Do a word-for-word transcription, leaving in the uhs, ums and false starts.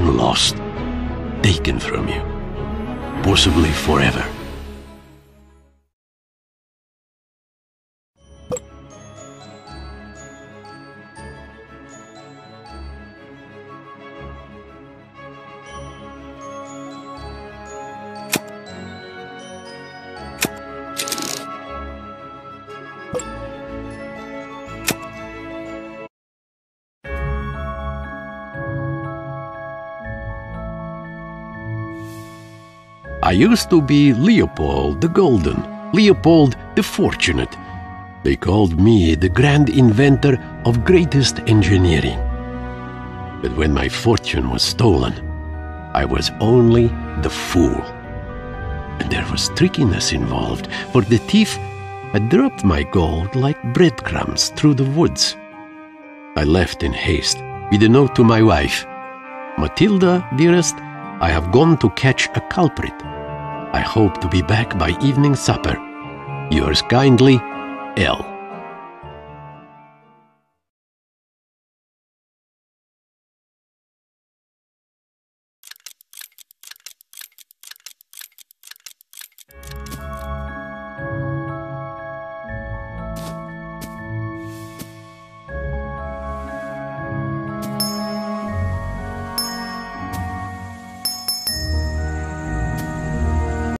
fortune lost, taken from you, possibly forever. I used to be Leopold the Golden, Leopold the Fortunate. They called me the grand inventor of greatest engineering. But when my fortune was stolen, I was only the fool. And there was trickiness involved, for the thief had dropped my gold like breadcrumbs through the woods. I left in haste with a note to my wife. "Matilda, dearest, I have gone to catch a culprit. I hope to be back by evening supper. Yours kindly, L."